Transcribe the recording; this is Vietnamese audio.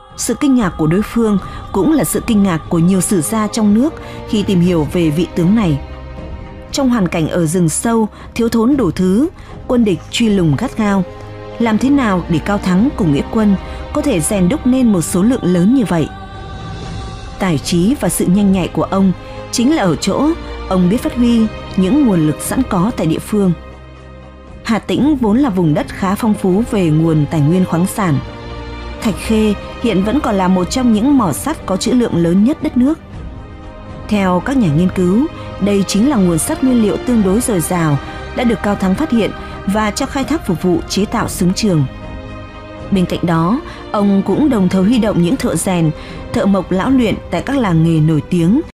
Sự kinh ngạc của đối phương cũng là sự kinh ngạc của nhiều sử gia trong nước khi tìm hiểu về vị tướng này. Trong hoàn cảnh ở rừng sâu, thiếu thốn đủ thứ, quân địch truy lùng gắt gao, làm thế nào để Cao Thắng cùng nghĩa quân có thể rèn đúc nên một số lượng lớn như vậy? Tài trí và sự nhanh nhạy của ông chính là ở chỗ ông biết phát huy những nguồn lực sẵn có tại địa phương. Hà Tĩnh vốn là vùng đất khá phong phú về nguồn tài nguyên khoáng sản. Thạch Khê hiện vẫn còn là một trong những mỏ sắt có trữ lượng lớn nhất đất nước. Theo các nhà nghiên cứu, đây chính là nguồn sắt nguyên liệu tương đối dồi dào đã được Cao Thắng phát hiện và cho khai thác phục vụ chế tạo súng trường. Bên cạnh đó, ông cũng đồng thời huy động những thợ rèn, thợ mộc lão luyện tại các làng nghề nổi tiếng